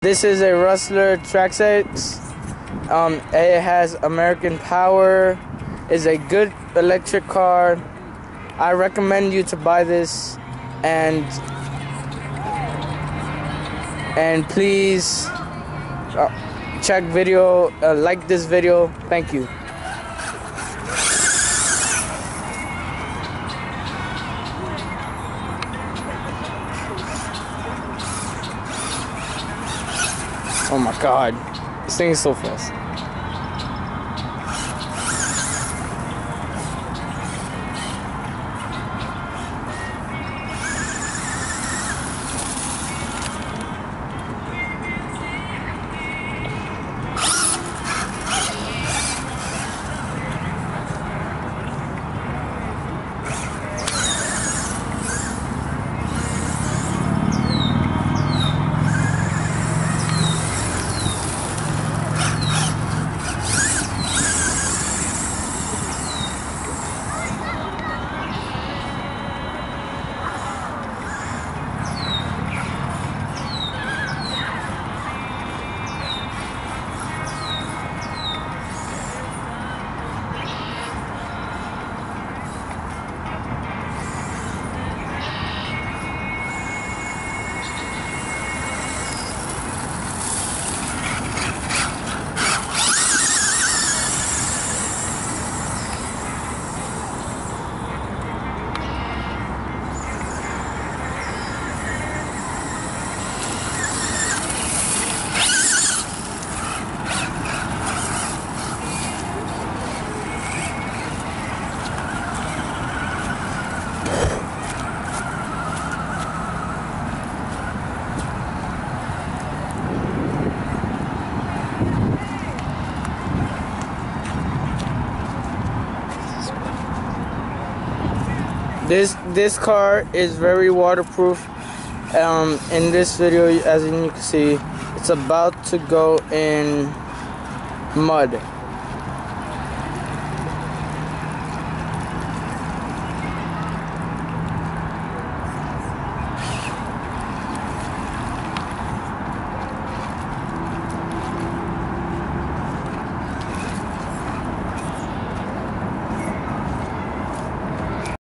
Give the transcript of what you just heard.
This is a Rustler Trax X. It has American Power. Is a good electric car. I recommend you to buy this, and please check video, like this video. Thank you. Oh my god, this thing is so fast. This car is very waterproof. In this video, as you can see, it's about to go in mud.